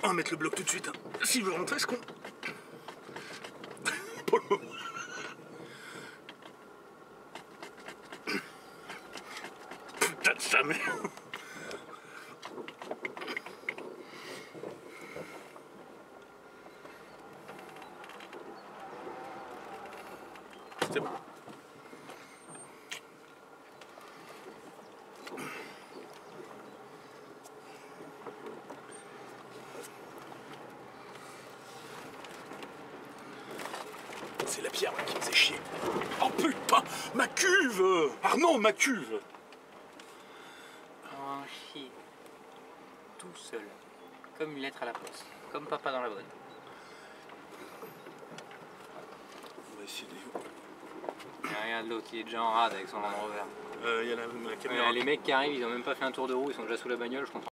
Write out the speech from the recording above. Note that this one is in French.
On va mettre le bloc tout de suite. Hein. S'il veut rentrer, ce con. Pour le moment. Putain de sa mère. C'est bon. C'est la pierre là, qui me faisait chier. Oh putain, ma cuve! Arnaud, ma cuve! En chier. Tout seul. Comme une lettre à la poste. Comme papa dans la boîte. On va essayer de... Regarde l'autre, il est déjà en rade avec son Land Rover. Il y a la caméra. Les mecs qui arrivent, ils ont même pas fait un tour de roue, ils sont déjà sous la bagnole, je comprends.